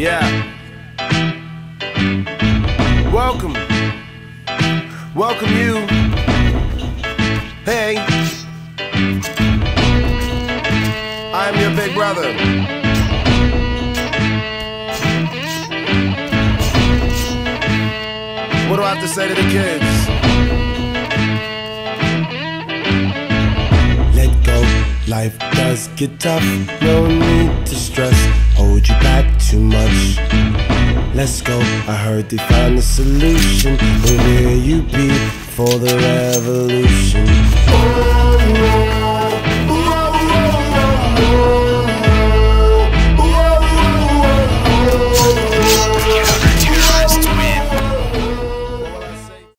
Yeah. Welcome. Welcome you. Hey. I am your big brother. What do I have to say to the kids? Let go, life does get tough. No need to stress, hold you back too much. Let's go, I heard they found the solution. Where will you be for the revolution? Oh,